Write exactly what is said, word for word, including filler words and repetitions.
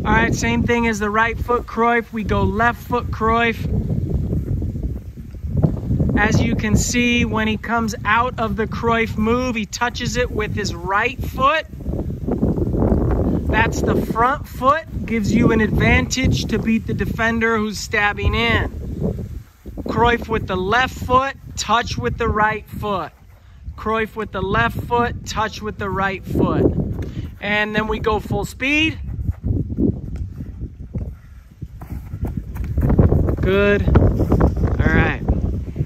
All right, same thing as the right foot Cruyff. We go left foot Cruyff. As you can see, when he comes out of the Cruyff move, he touches it with his right foot. That's the front foot, gives you an advantage to beat the defender who's stabbing in. Cruyff with the left foot, touch with the right foot. Cruyff with the left foot, touch with the right foot. And then we go full speed. Good.